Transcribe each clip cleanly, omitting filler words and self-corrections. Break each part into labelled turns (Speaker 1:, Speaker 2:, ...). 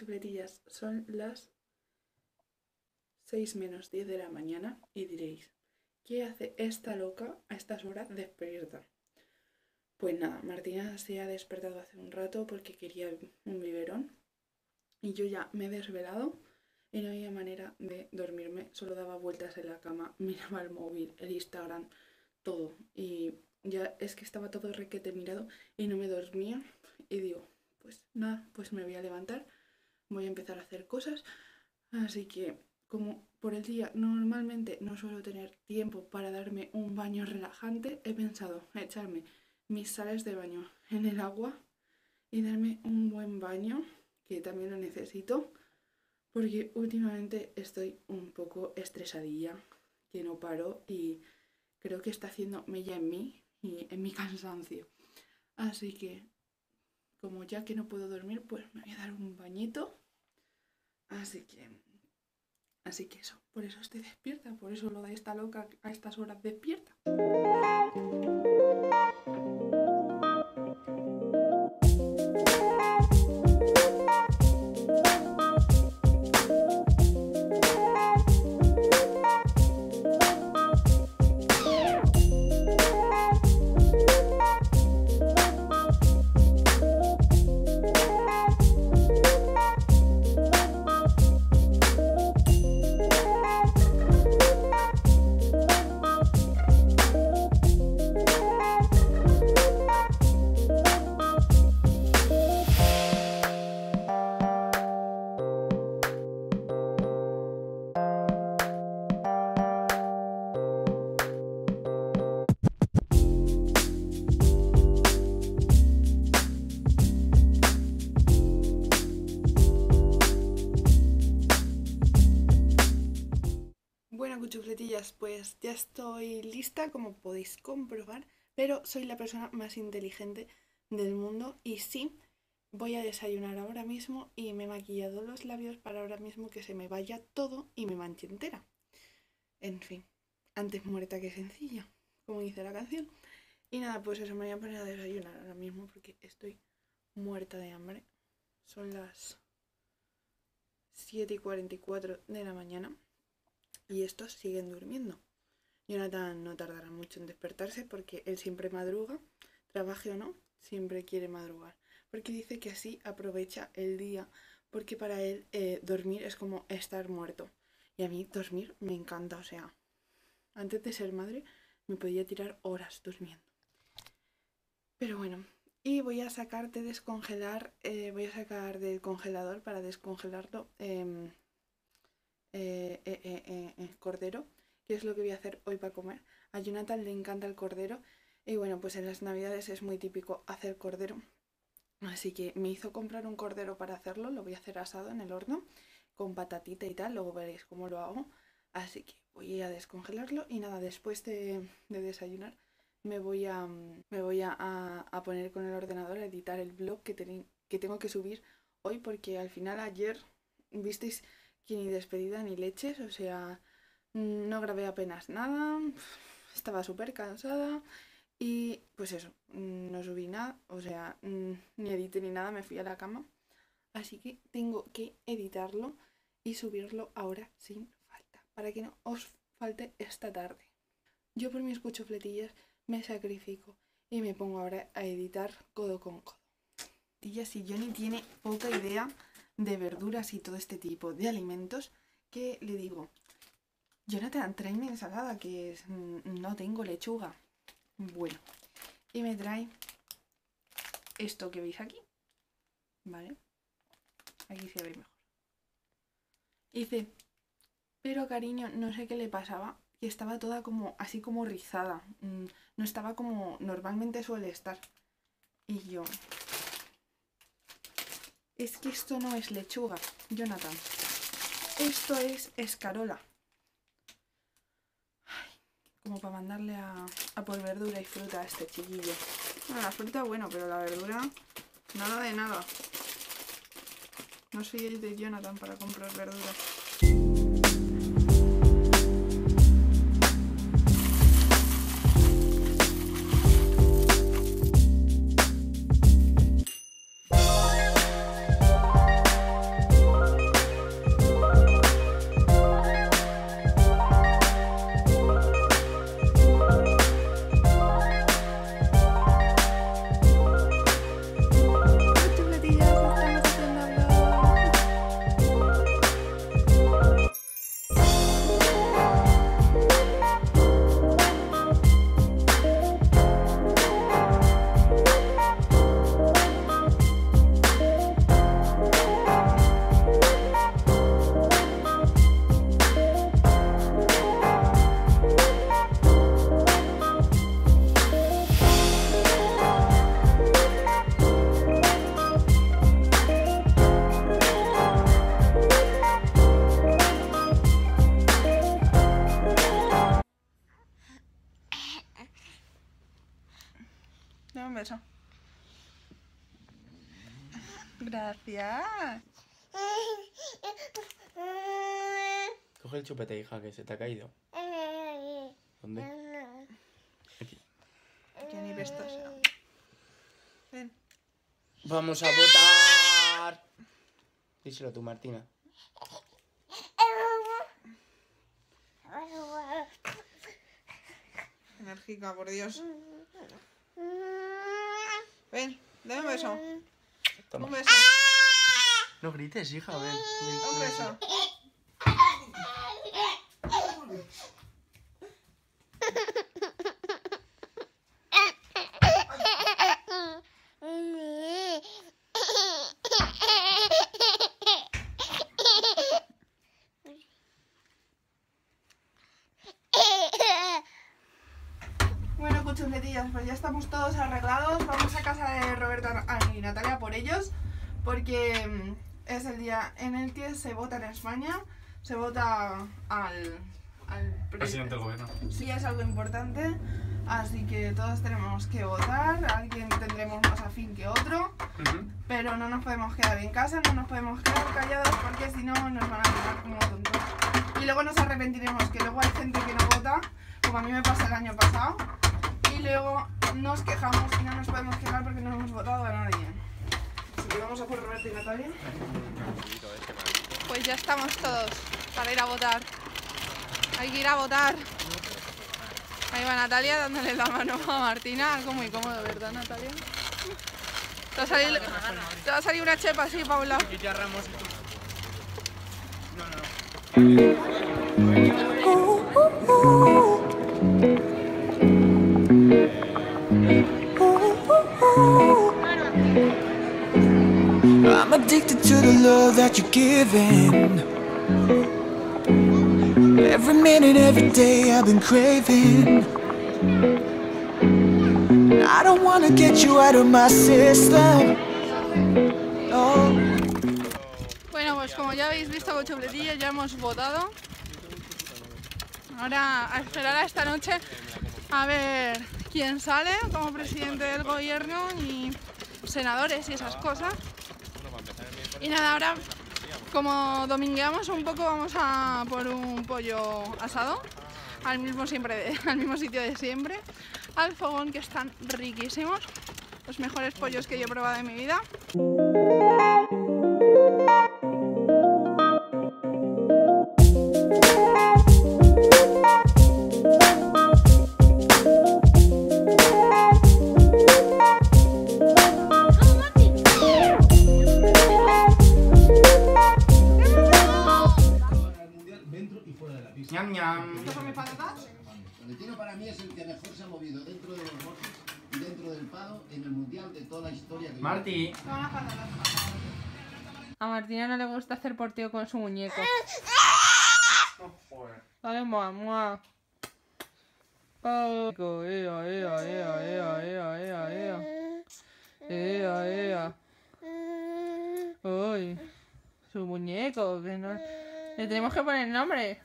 Speaker 1: chufletillas, son las 6 menos 10 de la mañana y diréis, ¿qué hace esta loca a estas horas despierta? Pues nada, Martina se ha despertado hace un rato porque quería un biberón y yo ya me he desvelado y no había manera de dormirme, solo daba vueltas en la cama, miraba el móvil, el Instagram, todo, y ya es que estaba todo requete mirado y no me dormía y digo, pues nada, pues me voy a levantar, voy a empezar a hacer cosas, así que como por el día normalmente no suelo tener tiempo para darme un baño relajante, he pensado echarme mis sales de baño en el agua y darme un buen baño, que también lo necesito, porque últimamente estoy un poco estresadilla, que no paro y creo que está haciendo mella en mí y en mi cansancio. Así que, como ya que no puedo dormir, pues me voy a dar un bañito. Así que eso, por eso estoy despierta, por eso lo de esta loca a estas horas despierta. Bueno, cuchufletillas, pues ya estoy lista, como podéis comprobar, pero soy la persona más inteligente del mundo y sí, voy a desayunar ahora mismo y me he maquillado los labios para ahora mismo que se me vaya todo y me manche entera. En fin, antes muerta que sencilla, como dice la canción. Y nada, pues eso, me voy a poner a desayunar ahora mismo porque estoy muerta de hambre. Son las 7:44 de la mañana. Y estos siguen durmiendo. Jonathan no tardará mucho en despertarse porque él siempre madruga, trabaje o no, siempre quiere madrugar. Porque dice que así aprovecha el día, porque para él dormir es como estar muerto. Y a mí dormir me encanta, o sea, antes de ser madre me podía tirar horas durmiendo. Pero bueno, y voy a sacar de descongelar, voy a sacar del congelador para descongelarlo. Cordero, que es lo que voy a hacer hoy para comer. A Jonathan le encanta el cordero y bueno, pues en las navidades es muy típico hacer cordero, así que me hizo comprar un cordero para hacerlo. Lo voy a hacer asado en el horno con patatita y tal, luego veréis cómo lo hago. Así que voy a descongelarlo y nada, después de desayunar me voy a poner con el ordenador a editar el vlog que tengo que subir hoy, porque al final ayer visteis que ni despedida ni leches, o sea, no grabé apenas nada, estaba súper cansada y pues eso, no subí nada, o sea, ni edité ni nada, me fui a la cama, así que tengo que editarlo y subirlo ahora sin falta, para que no os falte esta tarde. Yo por mis cuchufletillas me sacrifico y me pongo ahora a editar codo con codo. Y si Johnny tiene poca idea de verduras y todo este tipo de alimentos, que le digo, Jonathan, tráeme ensalada, que no tengo lechuga. Bueno, y me trae esto que veis aquí, ¿vale? Aquí se ve mejor. Y dice, pero cariño, no sé qué le pasaba, que estaba toda como así como rizada, no estaba como normalmente suele estar. Y yo, es que esto no es lechuga, Jonathan. Esto es escarola. Ay, como para mandarle a por verdura y fruta a este chiquillo. Bueno, la fruta bueno, pero la verdura, nada de nada. No soy el de Jonathan para comprar verduras. beso. Gracias.
Speaker 2: Coge el chupete, hija, que se te ha caído. ¿Dónde? Aquí.
Speaker 1: Jenny, besto sea. Ven.
Speaker 2: ¡Vamos a votar! Díselo tú, Martina.
Speaker 1: Enérgica, por Dios. Ven, dame un beso.
Speaker 2: Toma.
Speaker 1: Un beso.
Speaker 2: No grites, hija, ven.
Speaker 1: Un beso. Bueno, cuchufletillas, pues ya estamos todos arreglados. Vamos a casa de Roberta y Natalia por ellos, porque es el día en el que se vota en España. Se vota al
Speaker 3: Presidente del gobierno.
Speaker 1: Sí, es algo importante, así que todos tenemos que votar. Alguien tendremos más afín que otro, pero no nos podemos quedar en casa, no nos podemos quedar callados, porque si no nos van a mirar como tontos. Y luego nos arrepentiremos, que luego hay gente que no vota, como a mí me pasó el año pasado, y luego nos quejamos y no nos podemos quejar porque no hemos votado a nadie. Así que vamos a por Roberto y Natalia. Pues ya estamos todos para ir a votar. Hay que ir a votar. Ahí va Natalia dándole la mano a Martina. Algo muy cómodo, ¿verdad, Natalia? Te va a salir una chepa así, Paula.
Speaker 4: I'm addicted to the love that you're giving. Every minute, every day I've been craving. I don't wanna get you out of my system. Oh.
Speaker 1: Bueno, pues como ya habéis visto, cuchufletillas, ya hemos votado. Ahora a esperar a esta noche a ver quién sale como presidente del gobierno y senadores y esas cosas. Y nada, ahora como domingueamos un poco, vamos a por un pollo asado al mismo sitio de siempre, al fogón, que están riquísimos, los mejores pollos que yo he probado en mi vida.
Speaker 2: Ñam, ñam.
Speaker 1: ¿Estas son mis patatas?
Speaker 5: Valentino para mí es el que mejor se ha movido dentro de los boxes y dentro del pado en el mundial de toda la historia que
Speaker 2: Marti.
Speaker 1: Son las patatas.
Speaker 6: A Martina no le gusta hacer porteo con su muñeco. Dale, mamá. Uy, su muñeco, que no... Le tenemos que poner nombre.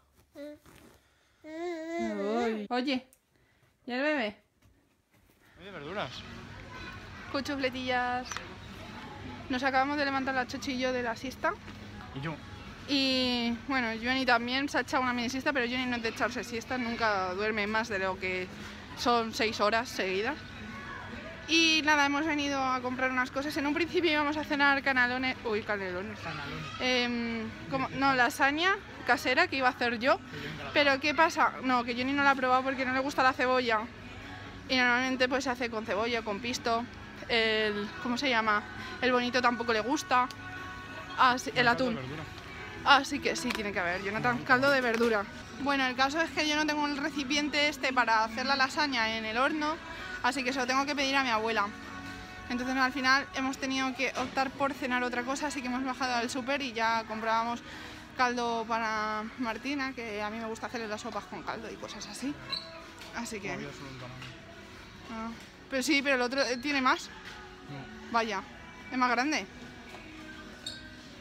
Speaker 6: Uy. Oye, ¿y el bebé?
Speaker 3: Oye, verduras.
Speaker 1: Cuchufletillas. Nos acabamos de levantar la Chochi y yo de la siesta.
Speaker 3: Y yo.
Speaker 1: Y bueno, Johnny también se ha echado una mini siesta, pero Johnny no es de echarse siesta, nunca duerme más de lo que son 6 horas seguidas. Y nada, hemos venido a comprar unas cosas. En un principio íbamos a cenar canelones. Uy, canelones. No, lasaña casera que iba a hacer yo. Pero ¿qué pasa? No, que Johnny no la ha probado porque no le gusta la cebolla. Y normalmente pues se hace con cebolla, con pisto. ¿Cómo se llama? El bonito tampoco le gusta. El atún. Así que sí, tiene que haber, Jonathan, caldo de verdura. Bueno, el caso es que yo no tengo el recipiente este para hacer la lasaña en el horno, así que se lo tengo que pedir a mi abuela. Entonces al final hemos tenido que optar por cenar otra cosa, así que hemos bajado al súper y ya comprábamos caldo para Martina, que a mí me gusta hacerle las sopas con caldo y cosas así. Así que... Ah, pero sí, pero el otro tiene más. Vaya, es más grande.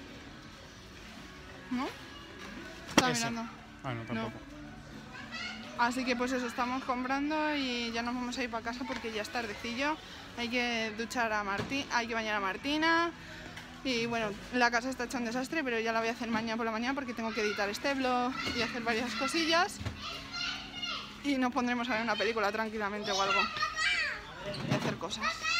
Speaker 1: ¿No? Estaba mirando.
Speaker 3: Ah, no, tampoco.
Speaker 1: Así que pues eso, estamos comprando y ya nos vamos a ir para casa porque ya es tardecillo. Hay que duchar a Martín, hay que bañar a Martina. Y bueno, la casa está hecha un desastre, pero ya la voy a hacer mañana por la mañana porque tengo que editar este vlog y hacer varias cosillas. Y nos pondremos a ver una película tranquilamente o algo. Y hacer cosas.